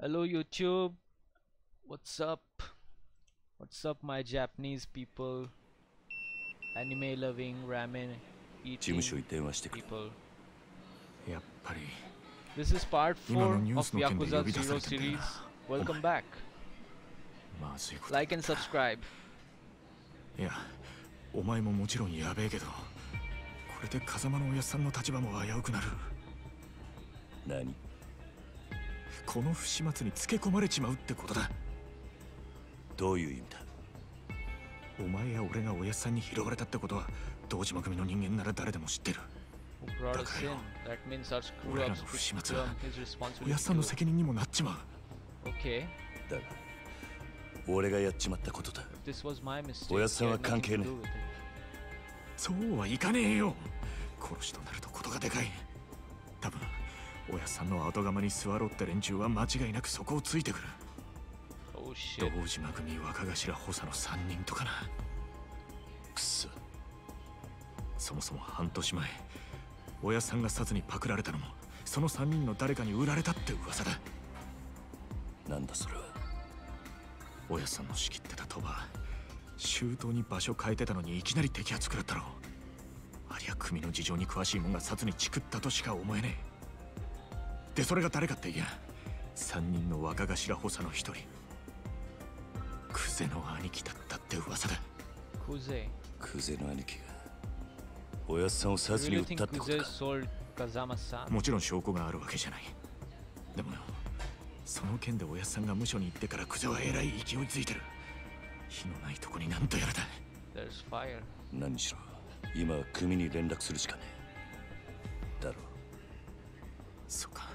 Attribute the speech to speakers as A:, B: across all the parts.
A: Hello YouTube, what's up? What's up my Japanese people, anime loving, ramen
B: 事務所
A: eating
B: に電話してくれ。
A: people.
C: やっぱり
A: This is part
C: 今の
A: 4
C: ニュー
A: of
C: スの件で
A: Yakuza
C: 呼び出さ
A: Zero
C: れてんだよな。
A: series. Welcome back.
C: まずいこと
A: Like and subscribe.
C: いやお前ももちろんやべえけどこれで風間のおやっさんの立場も危うくなる。
B: 何？
C: この不始末につけ込まれちまうってことだ。
B: どういう意味だ？
C: お前や俺がおやっさんに拾われたってことは堂島組の人間なら誰でも知ってる。
A: Who brought us in? That means our screw
C: 俺ら
A: ups
C: の不始
A: become
C: 末は
A: his
C: おやっさんの
A: responsibility
C: 責任にもなっちまう。
A: too. Okay,
B: だが俺がやっちまったことだ。
A: this was my mistake.
B: おやっさんは
A: It had
B: 関
A: nothing
B: 係
A: to
B: ね
A: do with it.
C: そうはいかねえよ。殺しとなるとことがでかい。多分おやっさんの後釜に座ろうって連中は間違いなくそこをついてくる。
A: Oh shit.
C: 堂島組若頭補佐の3人とかな。
B: くそ。
C: そもそも半年前おやっさんが札にパクられたのもその3人の誰かに売られたって噂だ。
B: なんだそれは。
C: おやっさんの仕切ってた鳥羽周到に場所変えてたのにいきなり摘発食らったろ。ありゃ組の事情に詳しいもんが札にチクったとしか思えねえ。でそれが誰かっていや3人の若頭補佐の一人クゼの兄貴だったって噂だ。
A: Kuze.
B: クゼの兄貴がおやっさんを
A: You
B: 殺に
A: really
B: 撃った
A: think
B: ってこと
A: Kuze
B: か。
A: sold Kazama-san?
C: もちろん証拠があるわけじゃない。でもよその件でおやっさんが無所に行ってからクゼはえらい勢いついてる。火のないとこになんとやらだ。
A: There's fire.
B: 何しろ今は組に連絡するしかねえ。だろう。
C: そうか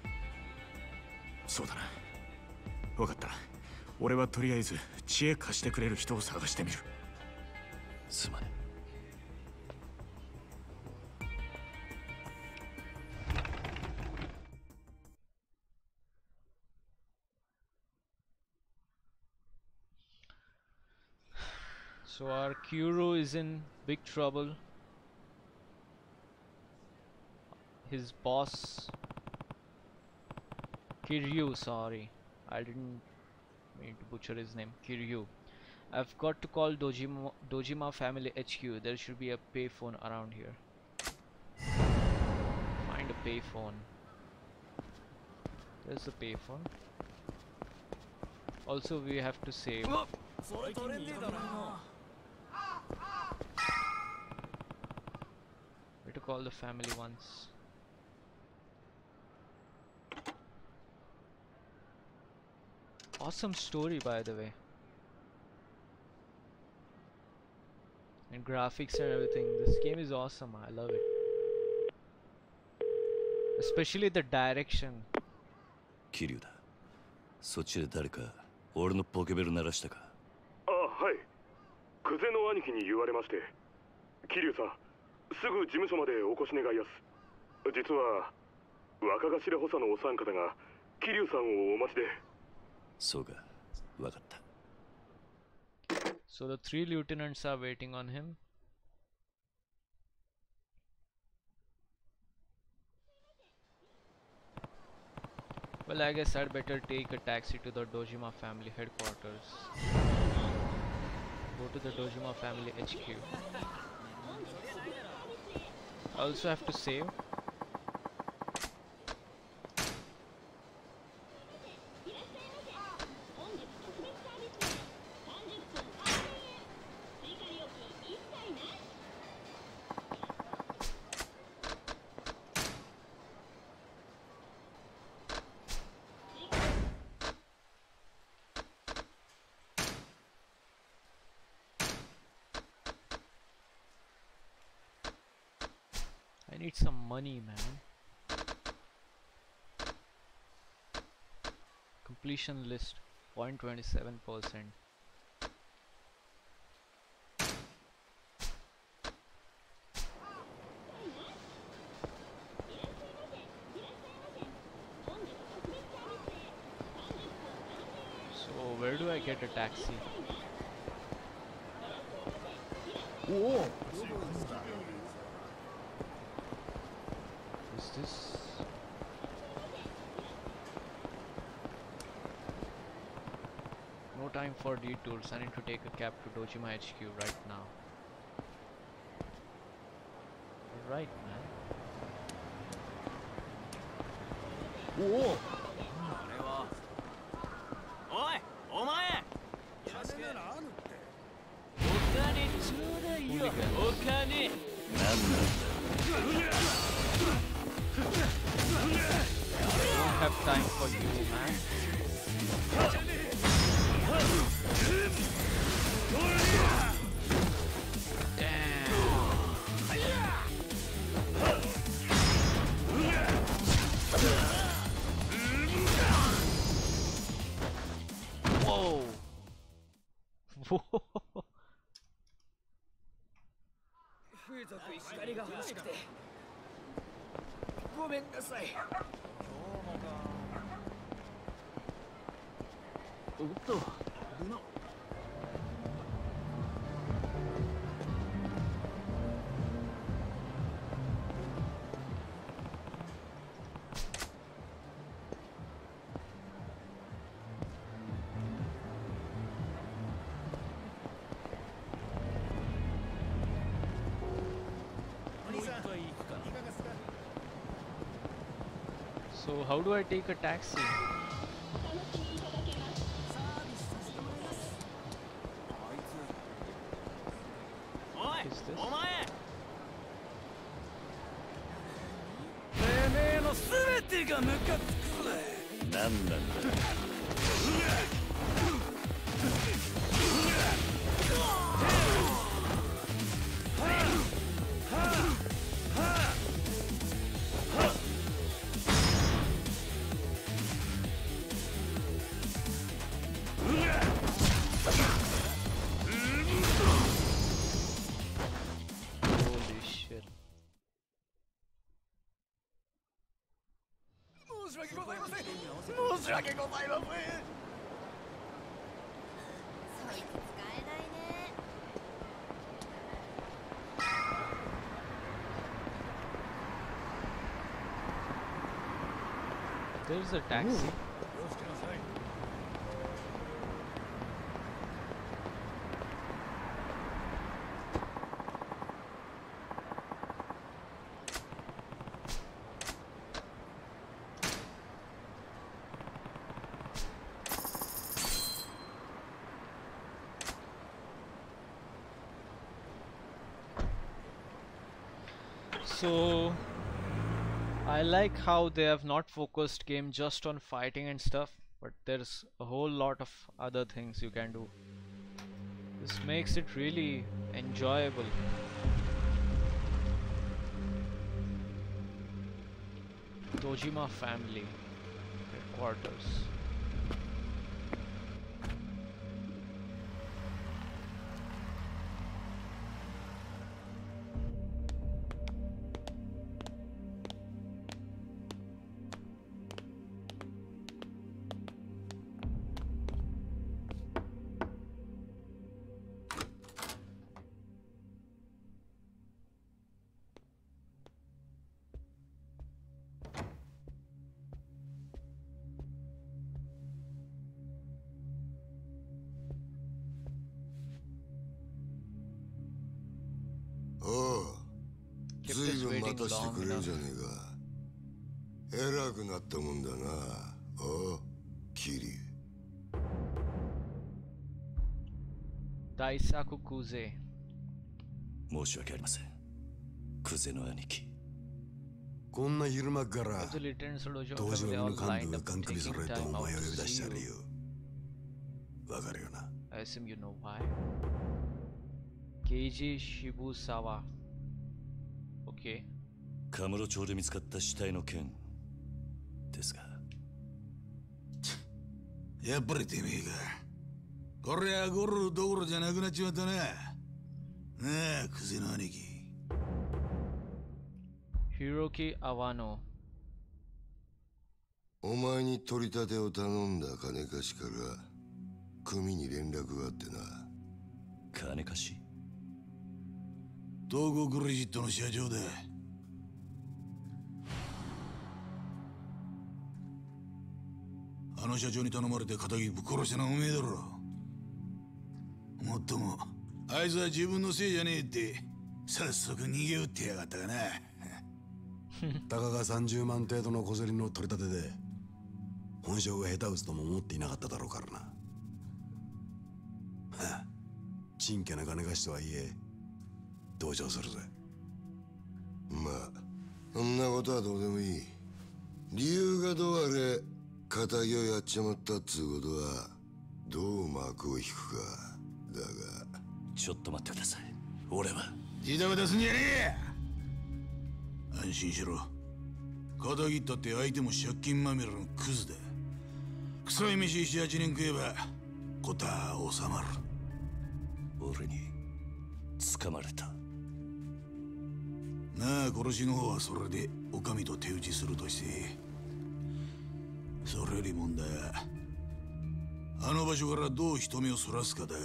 C: そうだな。分かった。俺はとりあえず知恵貸してくれる人を探してみる。
B: すまね
A: So our Kuro is in big trouble. His boss Kiryu, sorry, I didn't mean to butcher his name. Kiryu. I've got to call Dojima Family HQ. There should be a payphone around here. Find a payphone. There's a payphone. Also, we have to save. We to call the family once. Awesome story, by the way. And graphics and everything. This game is awesome. I love it. Especially the direction.
B: 桐生だ。そっちで誰か俺のポケベル鳴らしたか。
D: あ、はい。久世の兄貴に言われまして。桐生さん、すぐ事務所までお越し願いやす。実は若頭補佐のお三方が桐生さんをお待ちで。
B: そうか、わかった。
A: So the three lieutenants are waiting on him. Well, I guess I'd better take a taxi to the Dojima family headquarters. Go to the Dojima family HQ. I also have to save. I need some money, man. Completion list 0.27%. So where do I get a taxi?
C: おお
A: Is this time for detours. I need to take a cab to Dojima HQ right now. Right, man.
C: おお、これは。おい、お前。金ならあるって。お金ちょうだいよ。お金。
B: なんだ。
A: I don't have time for you, man. Whoa! Whoa!
E: 風俗光が欲しくてごめんなさい。おっと、ルナ。
A: So how do I take a taxi? What is this?
B: なんなんだ。
A: Holy shit.
E: 申し訳ございません。申し訳ございません。
F: そいつ使えないね。
A: There's a taxi. So I like how they have not focused game just on fighting and stuff, but there's a whole lot of other things you can do. This makes it really enjoyable. Dojima family headquarters. Kept
G: ずい
A: us
G: ぶん
A: waiting
G: 待たして
A: long
G: くれる
A: enough.
G: じゃねえか。偉くなったもんだな。おう、桐生。
A: Daisaku Kuze.
B: 申し訳ありません。クゼの兄貴。
G: こんな昼間から
A: The lieutenants of Dojima
G: 道
A: family
G: 場
A: all
G: の幹
A: lined
G: 部が
A: up
G: ガン首
A: taking
G: 揃えて
A: time
G: お
A: out
G: 前を呼び
A: to
G: 出
A: see
G: してや
A: you.
G: るよ。わかるよな。
A: I assume you know why. Keiji Shibusawa. Okay.
B: カムロ町で見つかった死体の件ですが。
G: やっぱりてめえか。こりゃゴルどころじゃなくなっちまったな。なあ、クゼの兄貴。
A: Hiroki Awano.
G: お前に取り立てを頼んだ金貸しから組に連絡があってな。
B: 金貸し？
G: 東郷クレジットの社長だ。あの社長に頼まれて仇ぶっ殺したのはおめえだろ。 もっともあいつは自分のせいじゃねえって早速逃げ打ってやがったがな。
H: たかが30万程度の小銭の取り立てで本性が下手打つとも思っていなかっただろうからな。はあ、ちんけな金貸しとはいえ同情するぜ。
I: まあそんなことはどうでもいい。理由がどうあれ仇をやっちまったっつうことはどう幕を引くかだが。
B: ちょっと待ってください。俺は
G: ジタバタすんじゃねえ。安心しろ。仇ったって相手も借金まみれのクズだ。臭い飯7、8年食えば事は収まる。
B: 俺に掴まれた。
G: なあ殺しの方はそれでお上と手打ちするとして、それより問題はあの場所からどう人目をそらすかだが。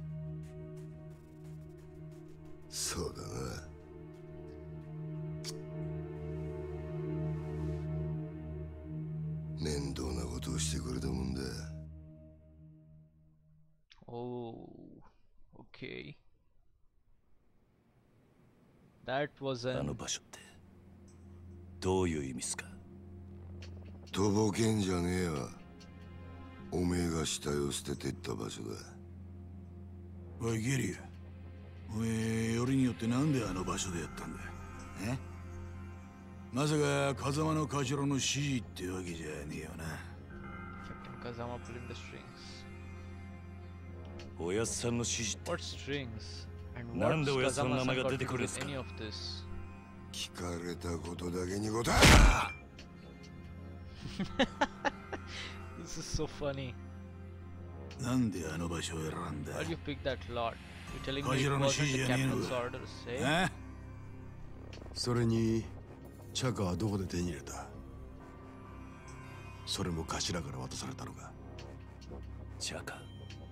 I: そうだな。面倒なことをしてくれたもんだ。
A: Oh, okay. That was
B: あの
A: an
B: 場所ってどういう意味っすか？
I: とぼけんじゃねえわ。おめえが死体を捨ててった場所だ。
G: おいゲリア、おめえよりによってなんであの場所でやったんだ。え、まさか風間の頭の指示ってわけじゃねえよな。
A: Captain Kazama pulling the strings.
B: おやっさんの指示って
A: What strings? And
B: なん
A: what's
B: でおやっさんの名
A: Kazama-san
B: 前が
A: got
B: 出
A: to
B: てく
A: do
B: るん
A: with
B: すか？
A: any of this?
I: 聞かれたことだけに答え
A: This is so funny.
G: なんであの場所を選んだ。
A: Why do you pick that lot? You're telling me it
G: 頭の指
A: wasn't
G: 示
A: the
G: じゃねえの
A: captain's
G: か。
A: orders, eh?
G: あ、
H: それにチャカはどこで手に入れた？それも頭から渡されたのか？
B: チャカ、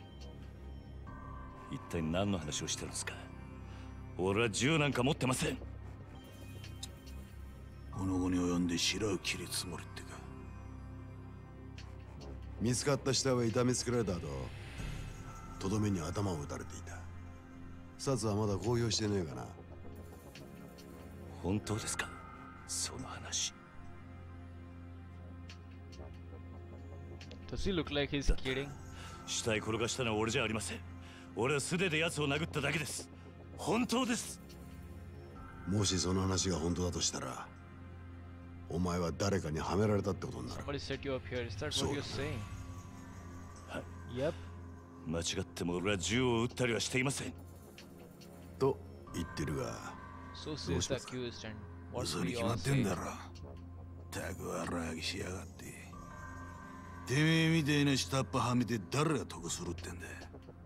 B: 一体何の話をしてるんですか？俺は銃なんか持ってません。
G: この後に及んで白を切りつもりってか。
H: 見つかった死体は痛めつけられた後、とどめに頭を打たれていた。札はまだ公表してねえかな。
B: 本当ですか？その話。
A: Does he look like he's kidding?
B: 死体転がしたのは俺じゃありません。俺は素手で奴を殴っただけです。本当です。
H: もしその話が本当だとしたら、お前は誰かにはめられたってことになる。
A: Somebody set you up here. Is that
H: So-
A: what you're saying?
B: はい。
A: Yep.
B: 間違っても俺は銃を撃ったりはしていません。
H: と言ってるが、
A: So says the accused, and what
G: 嘘
A: do
G: に
A: we
G: 決ま
A: all
G: ってん
A: say?
G: だろ。たく荒らぎしやがって。てめえみたいな下っ端はめて誰が得するってんだ。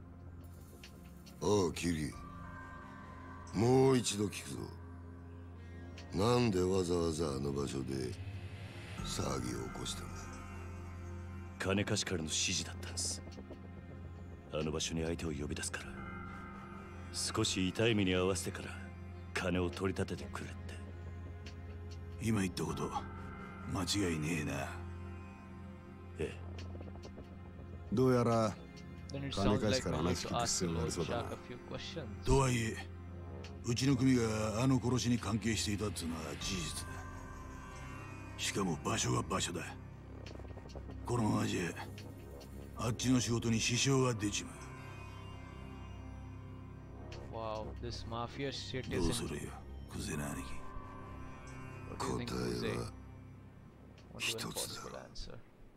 I: おうキリ、もう一度聞くぞ。なんでわざわざあの場所で騒ぎを起こしたんだ。
B: 金貸しからの指示だったんです。あの場所に相手を呼び出すから、少し痛い目に合わせてから金を取り立ててくれって。
G: 今言ったこと間違いねえな。
B: ええ。
H: どうやら
A: Then it
H: 金
A: sounds
H: 貸し
A: like
H: から
A: we
H: 話
A: need
H: 聞
A: to
H: く
A: ask
H: 必要
A: the
H: があり
A: Lord
H: そうだ
A: Shark
H: な。
A: a few questions.
G: とはいえ、うちの組があの殺しに関係していたっつうのは事実だ。しかも場所が場所だ。このままじゃあっちの仕事に支障が出ちま
A: Wow, this mafia shit
G: う。どう
A: isn't.
G: するよ、クゼな兄貴。
A: What do you think,
I: 答
A: Jose?
I: えは
A: What is the
I: 一つだ。
A: possible answer?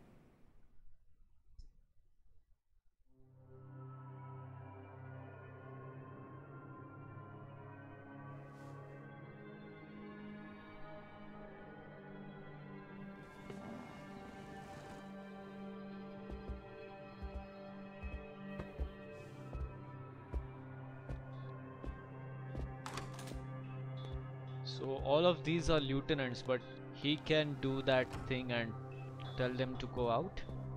A: So all of these are lieutenants, but he can do that thing and tell them to go out?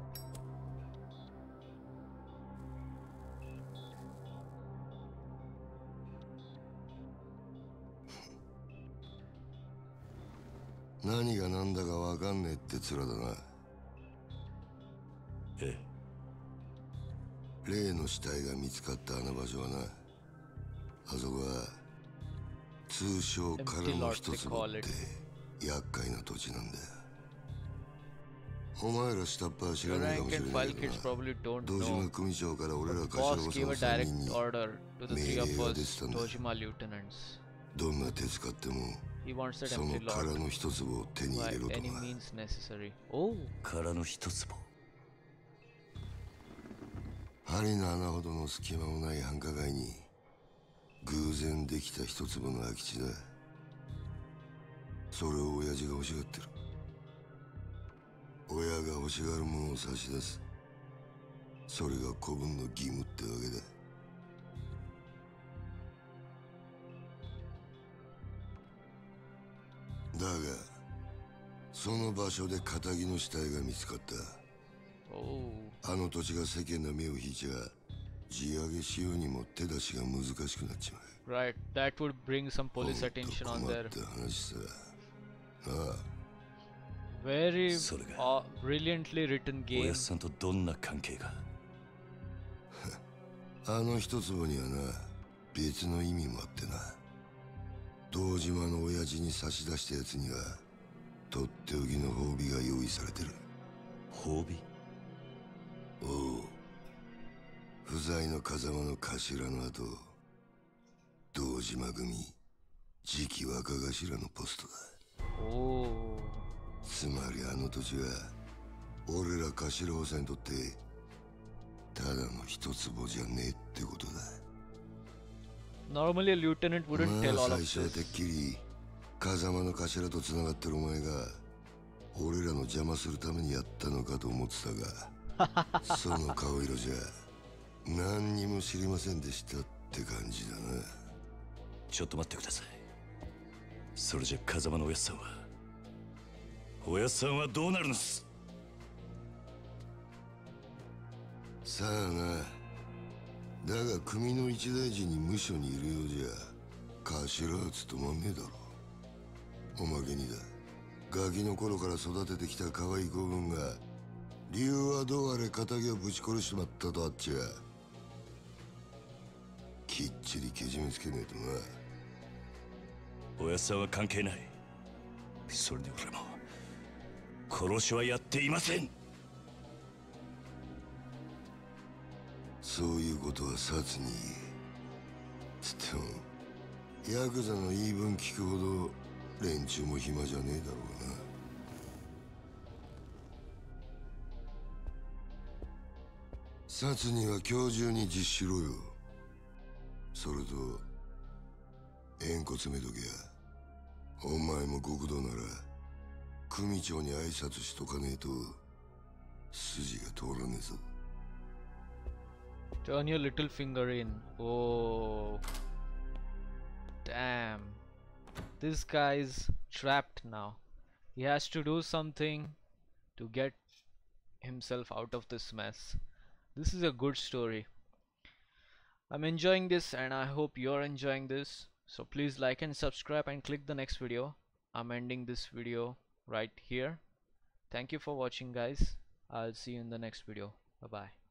I: 何が何だかわかんねえって面だな。
B: ええ。
I: 例の死体が見つかったあの場所はな、あそこは通称空の一坪って厄介な土地なんだよ。お前ら下っ端は知らないかもしれないけどな、堂島組長から俺ら頭補佐の3人に命令が出てたんだ。どんな手使ってもその空の一坪を手に入れろとな。
B: 空の一坪。
I: 針の穴ほどの隙間もない繁華街に偶然できた一坪の空き地だ。それを親父が欲しがってる。親が欲しがるものを差し出す。それが子分の義務ってわけだ。だがその場所で堅気の死体が見つかった。あの土地が世間の目を引いちゃ地上げしようにも手出しが難しくなっちまう。
A: Right, that would bring some police attention on there.
I: 困った話さ。ああ。
A: Very brilliantly written
B: お
A: game.
B: やっさんとどんな関係が？
I: あの一坪にはな、別の意味もあってな。堂島の親父に差し出したやつにはとっておきの褒美が用意されてる。
B: 褒美？
I: おう。不在の風間の頭の後、堂島組次期若頭のポストだ。つまりあの土地は俺ら頭補佐にとってただの一坪じゃねえってことだ。
A: Normally a lieutenant wouldn't tell all of
I: 最初はてっ
A: this.
I: きり風間の頭と繋がってるお前が俺らの邪魔するためにやったのかと思ってたがその顔色じゃ何にも知りませんでしたって感じだな。
B: ちょっと待ってください。それじゃ風間のおやっさんはどうなるんです？
I: さあな。だが組の一大事に無所にいるようじゃ頭は務まんねえだろ。おまけにだ、ガキの頃から育ててきた可愛い子分が理由はどうあれ仇をぶち殺しちまったとあっちゃきっちりけじめつけねえとな。
B: おやっさんは関係ない。それで俺も殺しはやっていません。
I: そういうことは殺につってもヤクザの言い分聞くほど連中も暇じゃねえだろうな。殺には今日中に実しろよ。それと縁故詰めときゃお前も極道なら組長に挨拶しとかねえと筋が通らねえぞ。
A: Turn your little finger in. Oh, damn. This guy's trapped now. He has to do something to get himself out of this mess. This is a good story. I'm enjoying this and I hope you're enjoying this. So please like and subscribe and click the next video. I'm ending this video right here. Thank you for watching, guys. I'll see you in the next video. Bye bye.